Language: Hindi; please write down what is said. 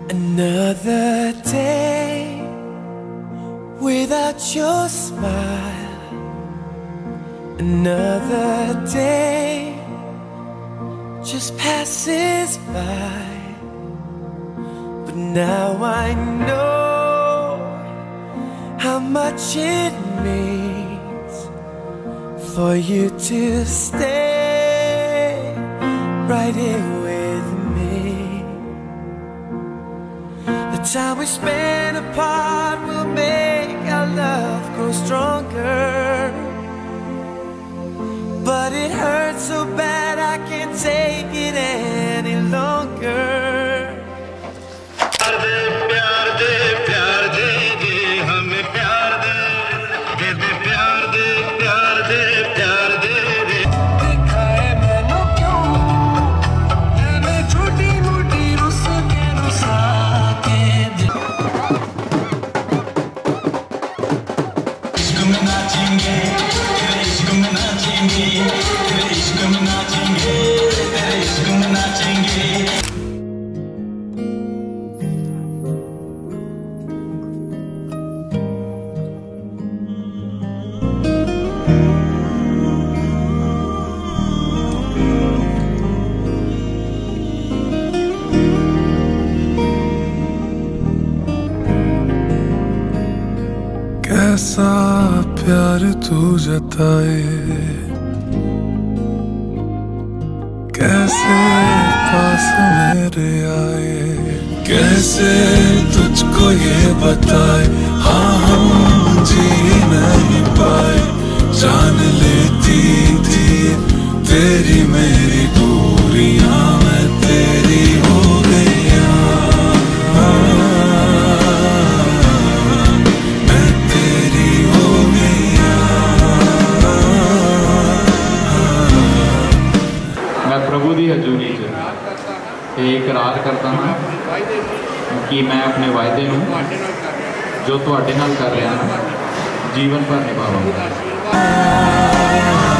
Another day without your smile. Another day just passes by. But now I know how much it means for you to stay right here with me. The time we spend apart will make our love grow stronger. But it hurts so bad I can't take it any longer. कैसा प्यार तू जताए, कैसे पास मेरे आए, कैसे तुझको ये बताए, हाँ हम जी नहीं पाए। जान लेती थी तेरी मेरी दूरियां, मैं तेरी हो गया, मैं तेरी हो गया। मैं प्रभु की हजूरी ये इकरार करता हाँ कि मैं अपने वायदे जो तुहाडे नाल कर रहा जीवन भर निभावांगा।